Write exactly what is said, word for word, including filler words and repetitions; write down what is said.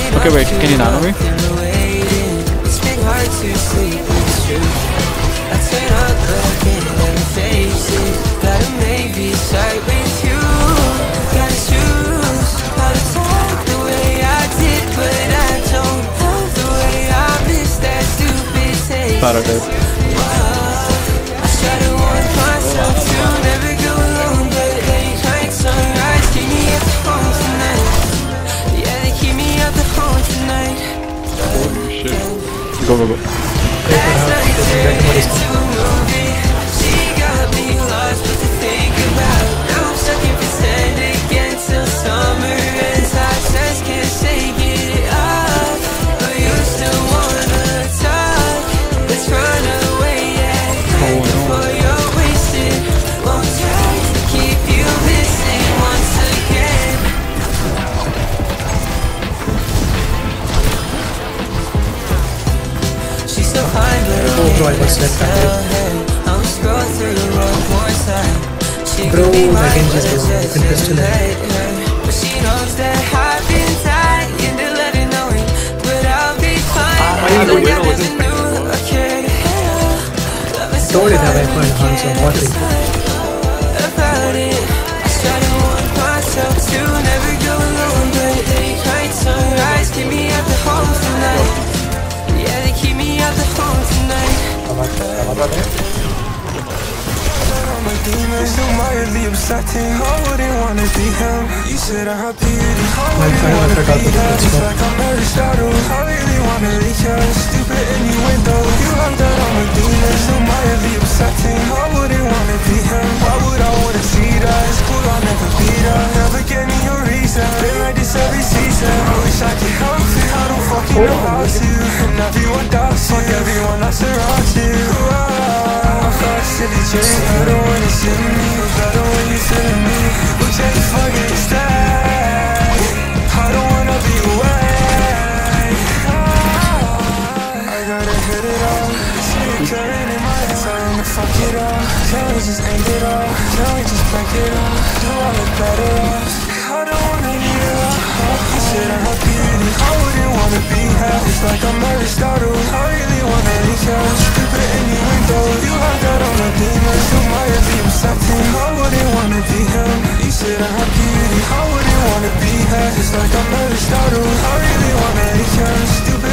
Okay, wait, can you nano me? Paradise. Go, go, go. Bro, I was left handed. Bro, my genji is down. You can pistol him. Told it that I find Hans on watching. Demons so mildly upsetting. I wouldn't wanna be him. You said I'm happy. I wouldn't wanna be him. It's like I'm Aristotle. I really wanna reach out. Stupid innuendo. You like that I'm a demon. So mildly upsetting. I wouldn't wanna be him. Why would I wanna see that? It's cool, I'll never be that. Never get me your reason. Been like this every season. I wish I could help you. I don't fucking know how to. And everyone does. Fuck everyone that surrounds you. Silly J, I don't wanna see me. I don't want you feeling me. We'll take fucking stay. I don't wanna be away. I gotta hit it all. See it turning in my head, telling me fuck it all. Can we just end it all? Can we just break it all? Do I look better off? I don't wanna need it all. You said I'm happy. I wouldn't wanna be here. It's like I'm Aristotle. I really wanna reach out. Stupid innuendo. You like that on a demon. So mildly upsetting. I wouldn't wanna be him. You said I'm happy. I wouldn't wanna be here. It's like I'm Aristotle. I really wanna reach out. Stupid